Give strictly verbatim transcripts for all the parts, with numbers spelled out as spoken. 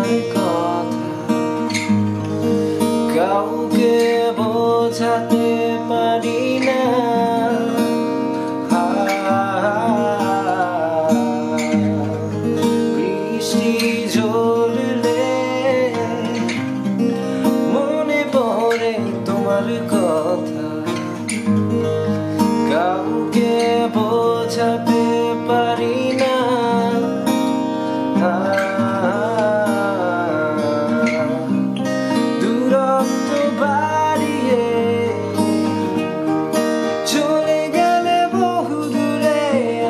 তোমার কথা কাউকে বোঝাতে পারি না। বৃষ্টি ঝরলে মনে পড়ে তোমার কথা কাউকে বোঝাতে পারি না। দূরত্ব বাড়িয়ে চলে গেলে বহু দূরে,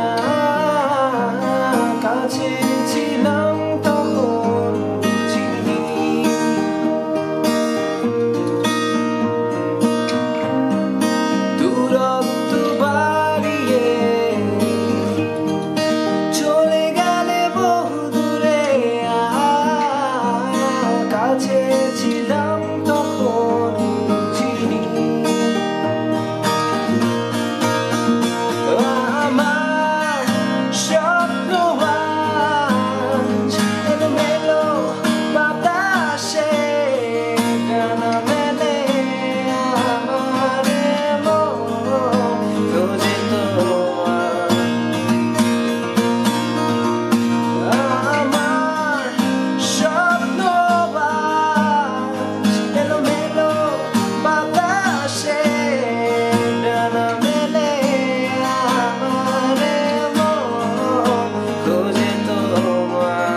কাছে ছিলাম তখন বুঝিনি। দূরত্ব বাড়িয়ে চলে গেলে বহু দূরে, কাছে ছিলাম তখন বুঝিনি। আমার স্বপ্ন আজ এলোমেলো বাতাসে ডানা মেলে, আমার মন খোঁজে তোমায়। আমার স্বপ্ন আজ এলোমেলো বাতাসে ডানা মেলে, আমার মন খোঁজে তোমায়।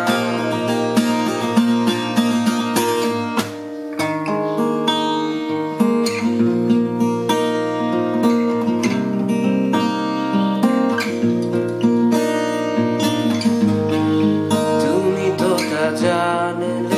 তুমি তো তা জানলে